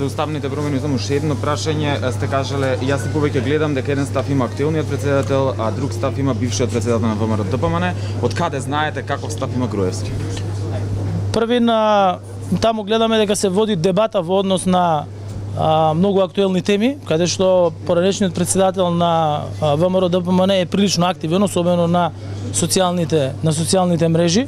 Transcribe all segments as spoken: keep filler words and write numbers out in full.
За уставните промени само уште едно прашање, сте кажале, јас и повеќе гледам дека еден став има актуелниот претседател, а друг став има бившиот претседател на ВМРО-ДПМН. Од каде знаете каков став има Груевски? Први на таму гледаме дека се води дебата во однос на а, многу актуелни теми, каде што поранешниот претседател на ВМРО-ДПМН е прилично активен, особено на социјалните на социјалните мрежи,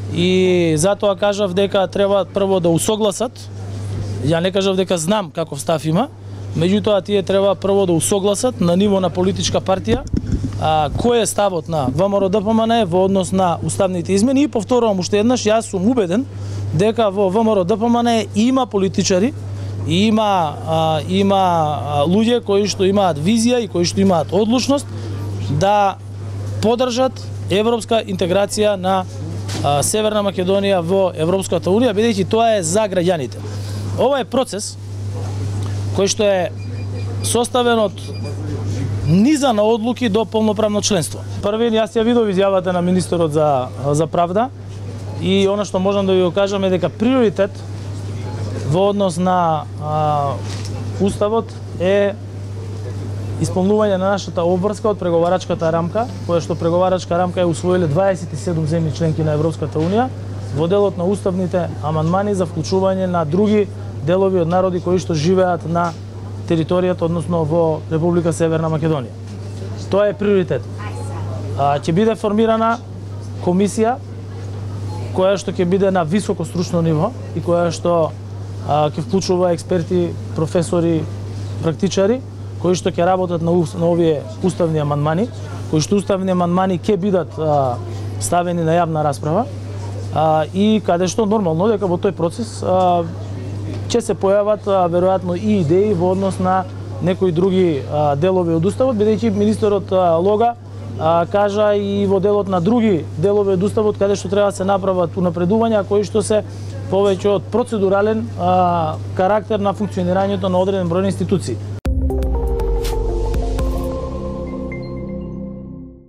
и затоа кажав дека треба прво да усогласат. Ја не кажав дека знам каков став има, меѓутоа тие треба прво да усогласат на ниво на политичка партија а, кој е ставот на ВМРО-ДПМН во однос на уставните измени, и повторувам уште еднаш, јас сум убеден дека во ВМРО-ДПМН има политичари и има а, има а, луѓе кои што имаат визија и кои што имаат одлучност да поддржат европска интеграција на а, Северна Македонија во Европската унија, бидејќи тоа е за граѓаните. Ова е процес кој што е составен од низа на одлуки до полноправно членство. Први, јас ја видов изјавата на министерот за за правда, и она што можам да ви го кажам е дека приоритет во однос на а, уставот е исполнување на нашата обврска од преговарачката рамка, која што преговарачка рамка е усвоиле дваесет и седум земји членки на Европската унија, во делот на уставните амандмани за вклучување на други делови од народи кои што живеат на територијата, односно во Република Северна Македонија. Тоа е приоритет. А, ќе биде формирана комисија која што ќе биде на високо стручно ниво и која што а, ќе вклучува експерти, професори, практичари кои што ќе работат на, на овие уставни амандмани, кои што уставни амандмани ќе бидат а, ставени на јавна расправа, а, и каде што нормално дека во тој процес а, ќе се појават а, веројатно и идеи во однос на некои други а, делови од уставот, бидејќи министерот а, Лога а, кажа и во делот на други делови од уставот каде што треба да се направат унапредувања кои што се повеќе од процедурален а, карактер на функционирањето на одреден број институции.